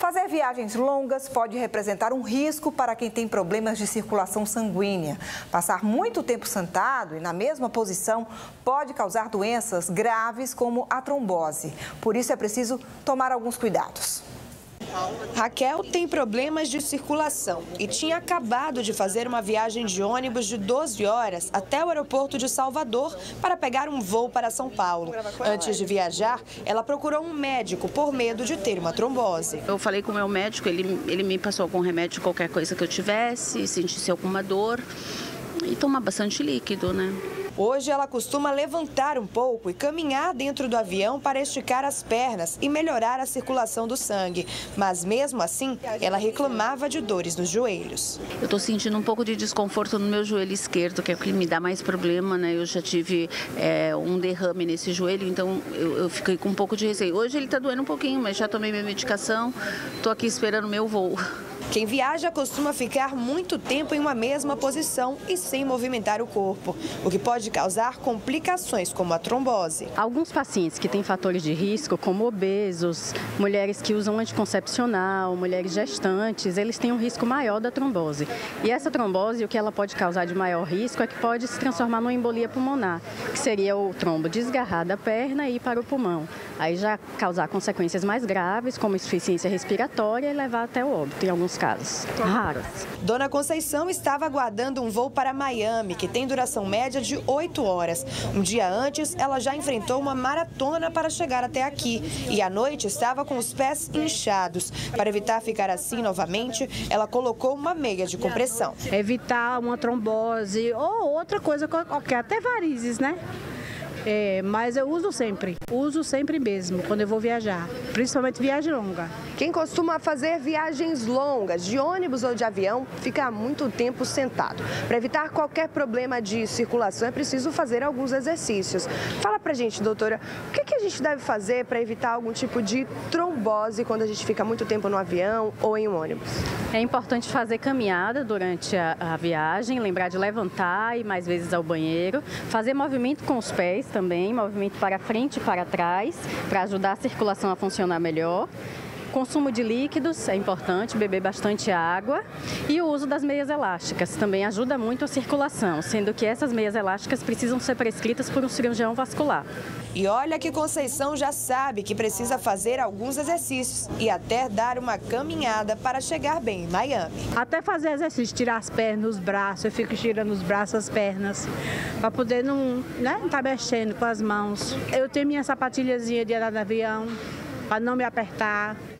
Fazer viagens longas pode representar um risco para quem tem problemas de circulação sanguínea. Passar muito tempo sentado e na mesma posição pode causar doenças graves como a trombose. Por isso é preciso tomar alguns cuidados. Raquel tem problemas de circulação e tinha acabado de fazer uma viagem de ônibus de 12 horas até o aeroporto de Salvador para pegar um voo para São Paulo. Antes de viajar, ela procurou um médico por medo de ter uma trombose. Eu falei com o meu médico, ele me passou algum remédio, qualquer coisa que eu tivesse, sentisse alguma dor e tomar bastante líquido, né? Hoje ela costuma levantar um pouco e caminhar dentro do avião para esticar as pernas e melhorar a circulação do sangue. Mas mesmo assim, ela reclamava de dores nos joelhos. Eu estou sentindo um pouco de desconforto no meu joelho esquerdo, que é o que me dá mais problema, né? Eu já tive um derrame nesse joelho, então eu fiquei com um pouco de receio. Hoje ele está doendo um pouquinho, mas já tomei minha medicação, estou aqui esperando o meu voo. Quem viaja costuma ficar muito tempo em uma mesma posição e sem movimentar o corpo, o que pode causar complicações como a trombose. Alguns pacientes que têm fatores de risco, como obesos, mulheres que usam anticoncepcional, mulheres gestantes, eles têm um risco maior da trombose. E essa trombose, o que ela pode causar de maior risco é que pode se transformar numa embolia pulmonar, que seria o trombo desgarrar da perna e ir para o pulmão. Aí já causar consequências mais graves, como insuficiência respiratória e levar até o óbito, em alguns casos raros. Dona Conceição estava aguardando um voo para Miami, que tem duração média de 8 horas. Um dia antes, ela já enfrentou uma maratona para chegar até aqui. E à noite estava com os pés inchados. Para evitar ficar assim novamente, ela colocou uma meia de compressão. Evitar uma trombose ou outra coisa qualquer, até varizes, né? Mas eu uso sempre mesmo, quando eu vou viajar, principalmente viagem longa. Quem costuma fazer viagens longas, de ônibus ou de avião, fica muito tempo sentado. Para evitar qualquer problema de circulação, é preciso fazer alguns exercícios. Fala pra gente, doutora, o que a gente deve fazer para evitar algum tipo de trombose quando a gente fica muito tempo no avião ou em um ônibus? É importante fazer caminhada durante a viagem, lembrar de levantar e mais vezes ao banheiro, fazer movimento com os pés também, movimento para frente e para trás, para ajudar a circulação a funcionar melhor. Consumo de líquidos é importante, beber bastante água e o uso das meias elásticas também ajuda muito a circulação, sendo que essas meias elásticas precisam ser prescritas por um cirurgião vascular. E olha que Conceição já sabe que precisa fazer alguns exercícios e até dar uma caminhada para chegar bem em Miami. Até fazer exercício, tirar as pernas, os braços, eu fico tirando os braços, as pernas, para poder não tá mexendo com as mãos. Eu tenho minha sapatilhazinha de andar no avião, para não me apertar.